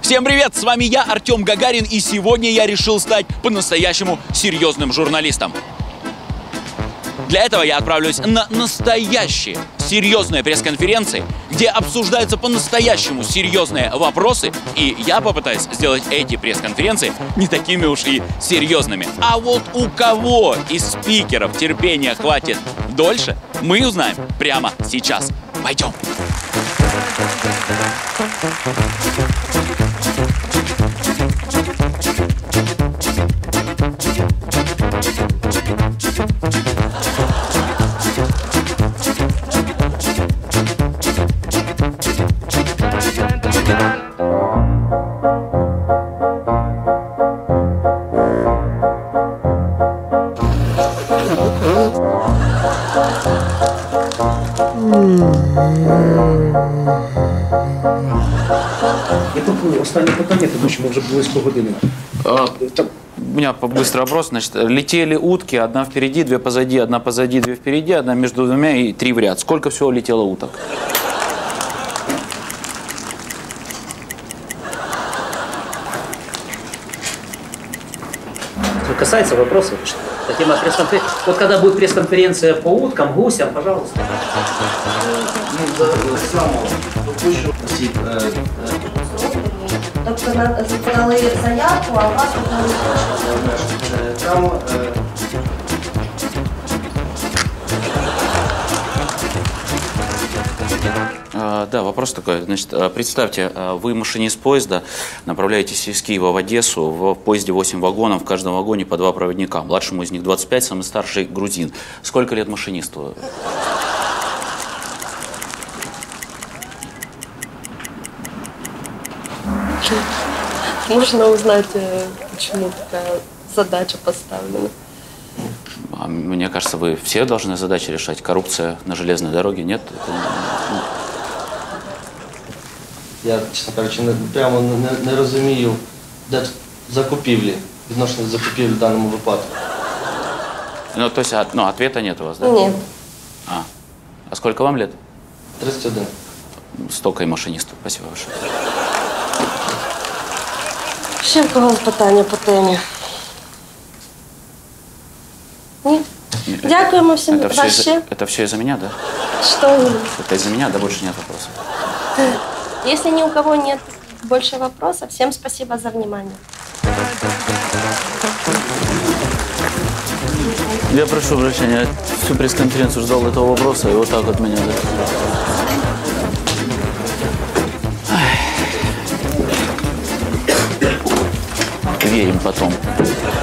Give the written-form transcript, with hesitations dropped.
Всем привет, с вами я, Артем Гагарин, и сегодня я решил стать по-настоящему серьезным журналистом. Для этого я отправлюсь на настоящие серьезные пресс-конференции, где обсуждаются по-настоящему серьезные вопросы, и я попытаюсь сделать эти пресс-конференции не такими уж и серьезными. А вот у кого из спикеров терпения хватит дольше, мы узнаем прямо сейчас. Пойдем. Я тут останнє питання, тому що ми вже близько години. У меня быстрый вопрос. Значит, летели утки, одна впереди, две позади, две впереди, одна между двумя и 3 в ряд. Сколько всего летело уток? Что касается вопросов, тема пресс-конференции. Вот когда будет пресс-конференция по уткам, гусям, пожалуйста. Тобто подали заявку, а у вас подали Там Да, вопрос такой. Значит, представьте, вы машинист поезда, направляетесь из Киева в Одессу, в поезде 8 вагонов, в каждом вагоне по 2 проводника. Младшему из них 25, самый старший грузин. Сколько лет машинисту? Можно узнать, почему такая задача поставлена? Мне кажется, вы все должны задачи решать. Коррупция на железной дороге, нет? Я, чесно кажучи, прямо не розумію, де закупівлі, відношення до закупівлі в даному випадку. Ну, то есть, ответа нет у вас, да? Нет. А сколько вам лет? 31. Столько и машинистов. Спасибо большое. Ще в когось питання по темі? Ні? Дякуємо всім. Это все из-за меня, да? Что? Это из-за меня, да, больше нет вопросов. Если ни у кого нет больше вопросов, всем спасибо за внимание. Я прошу прощения, я всю пресс-конференцию ждал этого вопроса, и вот так вот меня... Верим потом.